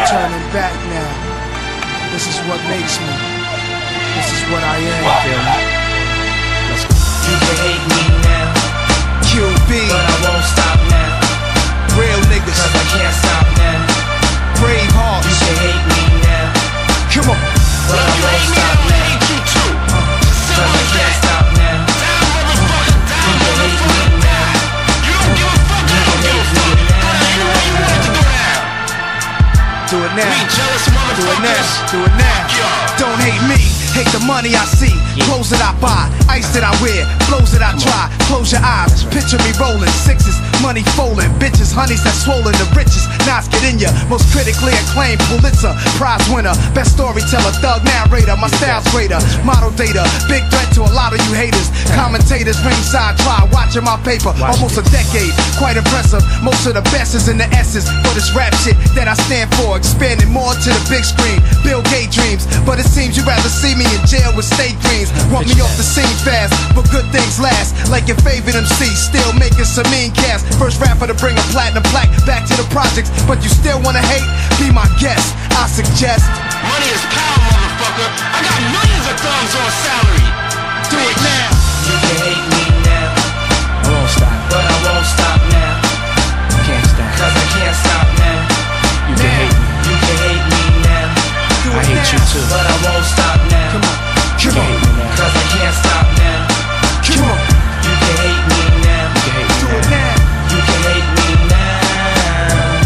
turning back now. This is what makes me. This is what I am. Let's go. You can hate me now, QB, but I won't stop now. real niggas, Cause I can't stop now. brave You hearts. can hate me now, Come on. but I won't stop now. Cause I can't stop now. You can hate me now. You can hate me now. Do it now. Do it now. Do it now. Don't hate me. Hate the money I see, clothes that I buy, ice that I wear, flows that I try. Close your eyes, picture me rolling, sixes, money folding, bitches, honeys that swollen, the richest, knots get in ya. Most critically acclaimed Pulitzer Prize winner, best storyteller, thug narrator, my style's greater, model data, big threat to a lot of you haters. Commentators ringside try, watching my paper, almost a decade, quite impressive. Most of the best is in the S's, for this rap shit that I stand for, expanding more to the big screen. Bill Gates dreams, but it seems you'd rather see me in jail with state dreams. Want me off the scene fast, but good things last. Like your favorite MC, still making some mean cash. First rapper to bring a platinum plaque back to the projects, but you still wanna hate? Be my guest, I suggest. Money is power, motherfucker. I got millions of thumbs on salary. Do it now. You can hate me now, I won't stop. but I won't stop now. Can't stop. Cause I can't stop now. You can hate me. You can hate me now, Do I it hate now. you too. but I won't stop now. Come on. You Come can hate on. me now. Cause I can't stop now. Come on. You can hate me now. You can hate me Do it now. now. You can hate me now.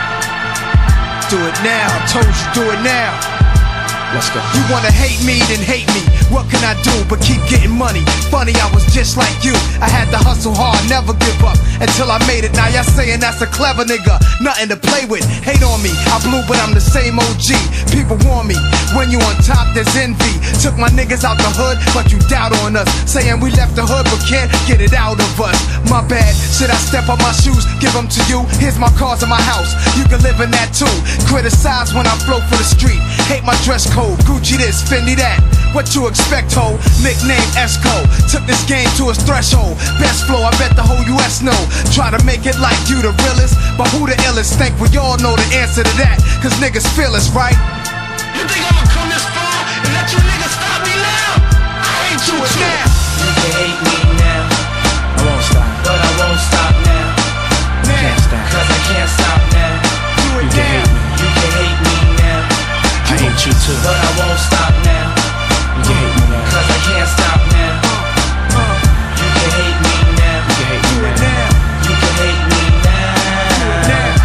Do it now. I told you, do it now. Let's go. You wanna hate me, then hate me. What can I do but keep getting money? Funny, I was just like you. I had to hustle hard, never give up until I made it. Now y'all saying that's a clever nigga, nothing to play with. Hate on me, I blew but I'm the same OG. People warn me, when you on top there's envy. Took my niggas out the hood, but you doubt on us. Saying we left the hood but can't get it out of us. My bad, should I step on my shoes, give them to you? Here's my cars in my house, you can live in that too. Criticize when I flow for the street, hate my dress code. Gucci this, Fendi that, what you expect, ho? Nickname Esco, took this game to its threshold. Best flow, I bet the whole US know. Try to make it like you the realest, but who the illest? Think we all know the answer to that, cause niggas feel us, right? You think I'ma come this far and let you niggas stop me now? I hate you Do it too. now. You can hate me now, I won't stop. but I won't stop now. Can't stop. Cause I can't stop now. Do it You can now. hate me. You can hate me now, I hate you too. but I won't stop now. You can hate me now. Cause I can't stop now. You can hate me now. You can hate Do me it now. now. You can hate me now. Now.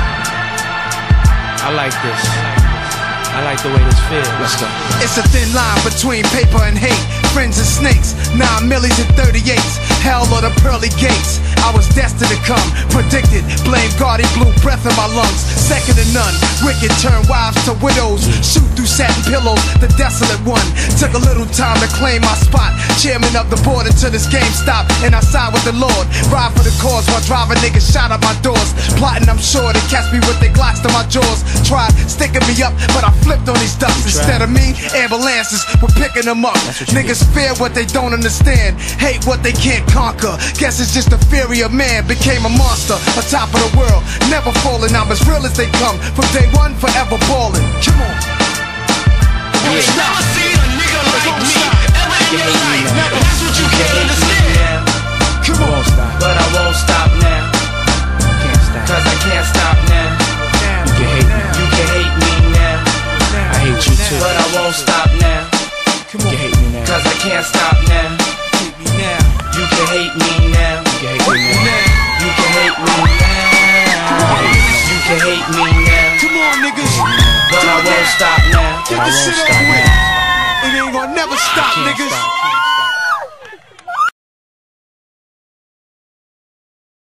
I like this. I like the way this feels. Let's go. It's a thin line between paper and hate. Friends and snakes, 9 millies and 38s. Hell or the pearly gates. I was destined to come, predicted. Blame God, he blew breath in my lungs. Second to none, wicked turn wives to widows. Shoot through satin pillows, the desolate one. Took a little time to claim my spot. Chairman of the board until this game stopped, and I side with the Lord. Ride for the cause while driving niggas shot at my doors. Plotting, I'm sure they catch me with their glocks to my jaws. Tried sticking me up, but I flipped on these ducks. Instead of me, ambulances were picking them up. Niggas fear what they don't understand, hate what they can't conquer. Guess it's just the fury of man. Became a monster, on top of the world, never falling. I'm as real as they come, from day one, forever balling. Come on. You ain't never seen a nigga like me ever in your life. That's what you can't understand. Come I on. won't stop. But I won't stop now. Can't stop. Cause I can't stop now. You can hate me. You can hate me now, I hate you too. but I won't stop now. Come You on. can hate me now. Cause I can't stop now. Hate me now. You can hate me now. You can hate me now. You can hate me now. You can hate me now, Come on, niggas. but I won't stop now. Get I this won't shit stop over with. now. It ain't gonna never stop, Can't niggas. stop.